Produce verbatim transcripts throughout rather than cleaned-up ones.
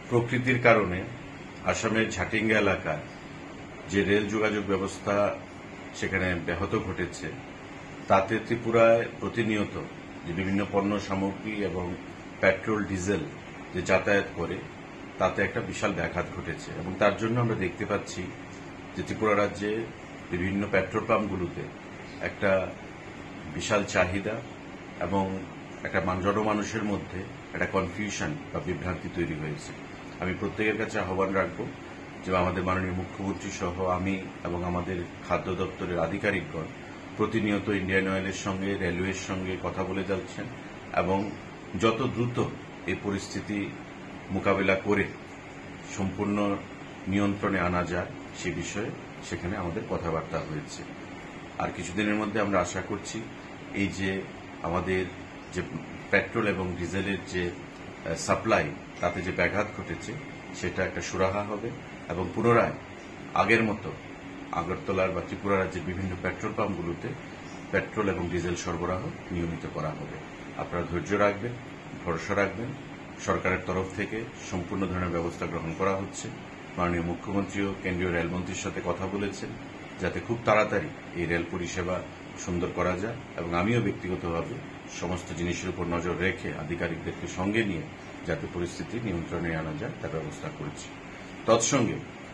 প্রকৃতির কারণে আসামের ঝাটিঙ্গা এলাকায় যে রেল যোগাযোগ ব্যবস্থা সেখানে ব্যাহত ঘটেছে, তাতে ত্রিপুরায় প্রতিনিয়ত যে বিভিন্ন পণ্য সামগ্রী এবং পেট্রোল ডিজেল যে যাতায়াত করে তাতে একটা বিশাল ব্যাঘাত ঘটেছে। এবং তার জন্য আমরা দেখতে পাচ্ছি যে ত্রিপুরা রাজ্যে বিভিন্ন পেট্রোল পাম্পগুলোতে একটা বিশাল চাহিদা এবং একটা জনমানুষের মধ্যে একটা কনফিউশন বা বিভ্রান্তি তৈরি হয়েছে। আমি প্রত্যেকের কাছে আহ্বান রাখব যে আমাদের মাননীয় মুখ্যমন্ত্রী সহ আমি এবং আমাদের খাদ্য দপ্তরের আধিকারিকগণ প্রতিনিয়ত ইন্ডিয়ান অয়েলের সঙ্গে রেলওয়ের সঙ্গে কথা বলে যাচ্ছেন এবং যত দ্রুত এই পরিস্থিতি মোকাবিলা করে সম্পূর্ণ নিয়ন্ত্রণে আনা যায় সে বিষয়ে সেখানে আমাদের কথাবার্তা হয়েছে। আর কিছুদিনের মধ্যে আমরা আশা করছি এই যে আমাদের যে পেট্রোল এবং ডিজেলের যে সাপ্লাই তাতে যে ব্যাঘাত ঘটেছে সেটা একটা সুরাহা হবে এবং পুনরায় আগের মতো আগরতলার বা ত্রিপুরা রাজ্যের বিভিন্ন পেট্রোল পাম্পগুলোতে পেট্রোল এবং ডিজেল সরবরাহ নিয়মিত করা হবে। আপনারা ধৈর্য রাখবেন, ভরসা রাখবেন। সরকারের তরফ থেকে সম্পূর্ণ ধরনের ব্যবস্থা গ্রহণ করা হচ্ছে। মাননীয় মুখ্যমন্ত্রীও কেন্দ্রীয় রেলমন্ত্রীর সাথে কথা বলেছেন যাতে খুব তাড়াতাড়ি এই রেল পরিষেবা সুন্দর করা যায় এবং আমিও ব্যক্তিগতভাবে সমস্ত জিনিসের উপর নজর রেখে আধিকারিকদেরকে সঙ্গে নিয়ে যাতে পরিস্থিতি নিয়ন্ত্রণে আনা যায় তার ব্যবস্থা করেছি। তৎসঙ্গে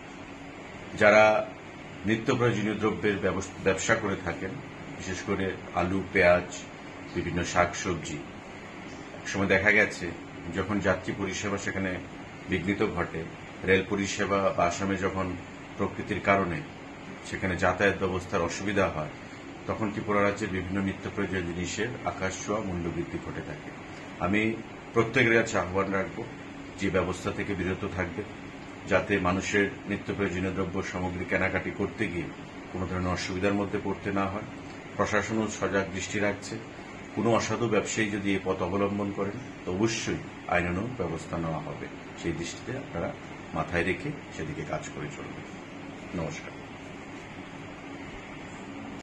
যারা নিত্য প্রয়োজনীয় দ্রব্যের ব্যবসা করে থাকেন, বিশেষ করে আলু, পেঁয়াজ, বিভিন্ন শাকসবজি, একসময় দেখা গেছে যখন যাত্রী পরিষেবা সেখানে বিঘ্নিত ঘটে, রেল পরিষেবা বা আসামে যখন প্রকৃতির কারণে সেখানে যাতায়াত ব্যবস্থার অসুবিধা হয়, তখন ত্রিপুরা রাজ্যের বিভিন্ন নিত্য প্রয়োজনীয় জিনিসের আকাশ ছোঁয়া মূল্যবৃদ্ধি ঘটে থাকে। আমি প্রত্যেকের কাছে আহ্বান রাখব যে ব্যবস্থা থেকে বিরত থাকবে, যাতে মানুষের নিত্য প্রয়োজনীয় দ্রব্য সামগ্রী কেনাকাটি করতে গিয়ে কোনো ধরনের অসুবিধার মধ্যে পড়তে না হয়। প্রশাসনও সজাগ দৃষ্টি রাখছে। কোনো অসাধু ব্যবসায়ী যদি এই পথ অবলম্বন করেন তো অবশ্যই আইনানুগ ব্যবস্থা নেওয়া হবে। সেই দৃষ্টিতে আপনারা মাথায় রেখে সেদিকে কাজ করে চলবেন। নমস্কার।